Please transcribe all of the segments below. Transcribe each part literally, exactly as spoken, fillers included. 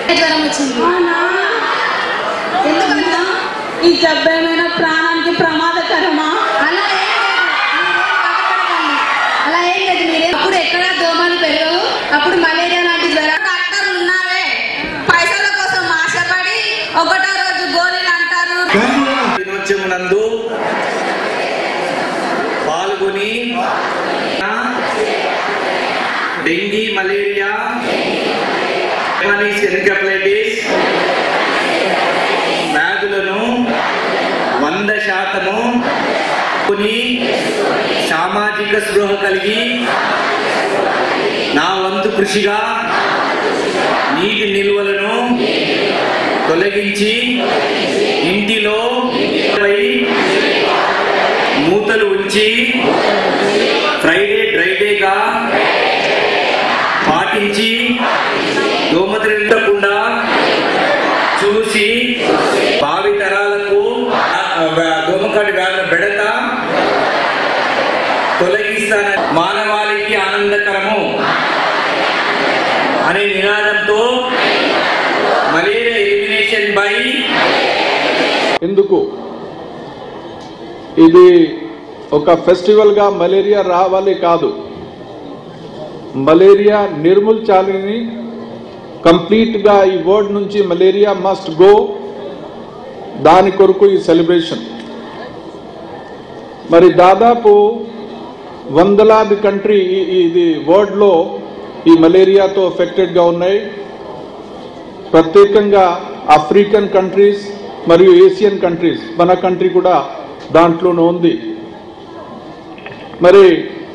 జ్వరం వచ్చింది. ఎందుకంటే ఈ జబ్బు ఏమైనా ప్రాణానికి ప్రమాదకరమా? అలా అలా ఏం లేదు. మీరే అప్పుడు ఎక్కడ దోమలు పెరగవు, అప్పుడు మలేరియా లాంటి జ్వరం. డాక్టర్లు ఉన్నారే పైసల కోసం ఆశపడి ఒకటో రోజు గోళీలు అంటారు. దినోత్సవమునందు పాల్గొని డెంగీ, మలేరియా, ఎన్కెఫలైటిస్ వ్యాధులను వంద శాతము కొని సామాజిక స్పృహ కలిగి నా వంతు కృషిగా నీటి నిల్వలను తొలగించి ఇంటిలో మూతలు ఉంచి ఫ్రైడే డ్రైడేగా పాటించి దోమతెరకుండా చూసి భావి తరాలకు దోమకాటి వ్యాధుల బెడత తొలగిస్తాన మానవాళికి ఆనందకరము అనే నినాదంతో మలేరియా ఎలిమినేషన్ బై ఎందుకు ఇది ఒక ఫెస్టివల్గా మలేరియా రావాలి కాదు, మలేరియా నిర్మూలించాలని కంప్లీట్గా ఈ వరల్డ్ నుంచి మలేరియా మస్ట్ గో. దాని కొరకు ఈ సెలబ్రేషన్. మరి దాదాపు వందలాది కంట్రీ ఇది వరల్డ్లో ఈ మలేరియాతో ఎఫెక్టెడ్గా ఉన్నాయి. ప్రత్యేకంగా ఆఫ్రికన్ కంట్రీస్ మరియు ఏషియన్ కంట్రీస్, మన కంట్రీ కూడా దాంట్లోనే ఉంది. మరి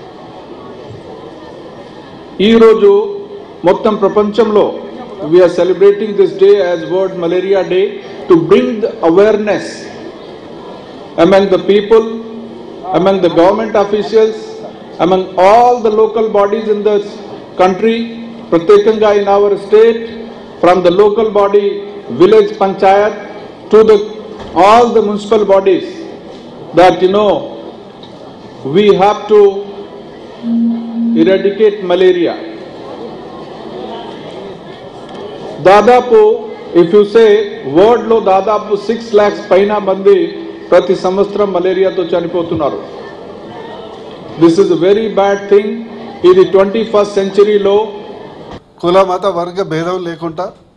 ఈరోజు మొత్తం ప్రపంచంలో we are celebrating this day as world malaria day to bring the awareness among the people, among the government officials, among all the local bodies in the country, ప్రత్యేకంగా in our state, from the local body village panchayat to the all the municipal bodies, that you know we have to eradicate malaria. దాదాపు if you say world లో దాదాపు six lakhs పైన మంది ప్రతి సంవత్సరం మలేరియాతో చనిపోతున్నారు. This is very bad thing. ఇది ట్వంటీ ఫస్ట్ సెంచరీలో కుల మత వర్గ భేదం లేకుండా